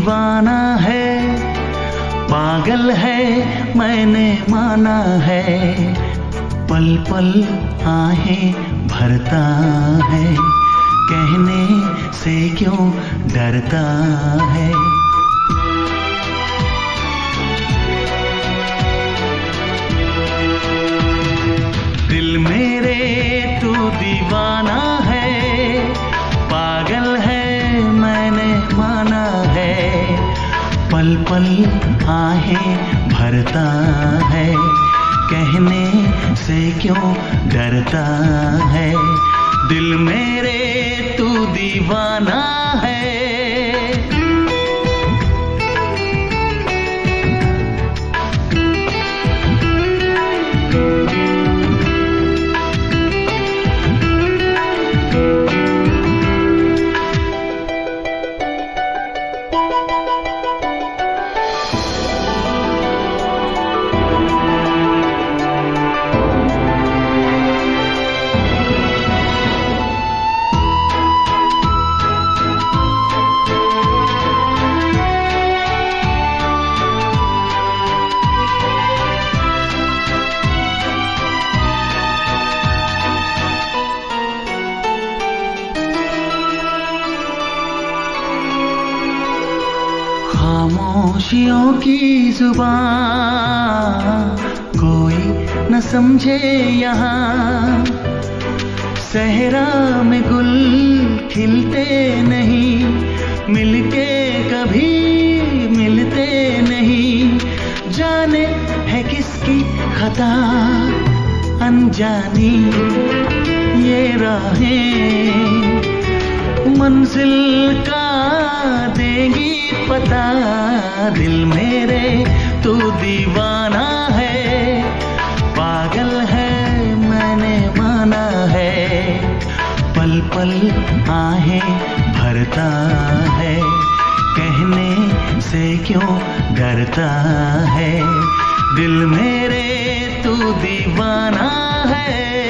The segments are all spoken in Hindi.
दीवाना है, पागल है मैंने माना है, पल पल आहें भरता है, कहने से क्यों डरता है। दिल मेरे तू दीवाना है, पागल है मैंने माना है, पल पल आहें भरता है, कहने से क्यों डरता है। दिल मेरे तू दीवाना है। खामोशियों की जुबान कोई न समझे यहाँ, सहरा में गुल खिलते नहीं, मिलके कभी मिलते नहीं, जाने है किसकी खता अनजानी ये राहें, मंजिल का देंगी पता। दिल मेरे तू दीवाना है, पागल है मैंने माना है, पल पल आहें भरता है, कहने से क्यों डरता है। दिल मेरे तू दीवाना है।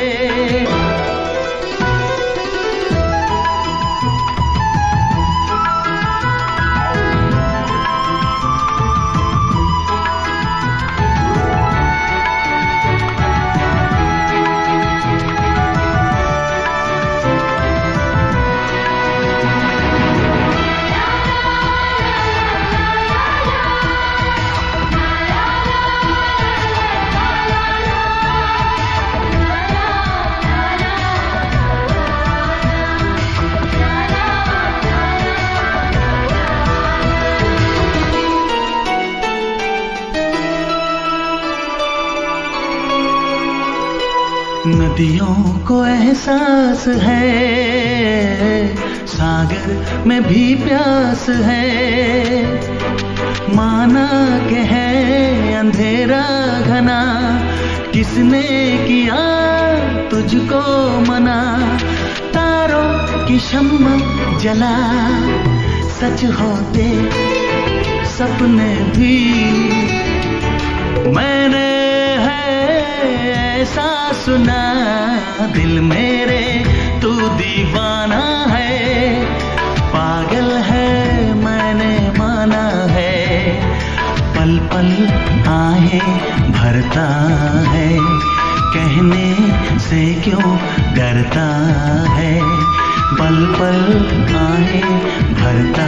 नदियों को एहसास है, सागर में भी प्यास है, माना के है अंधेरा घना, किसने किया तुझको मना। तारों की शम्मा जला, सच होते सपने भी, मैंने ऐसा सुना। दिल मेरे तू दीवाना है, पागल है मैंने माना है, पल पल आहें भरता है, कहने से क्यों डरता है, पल पल आहें भरता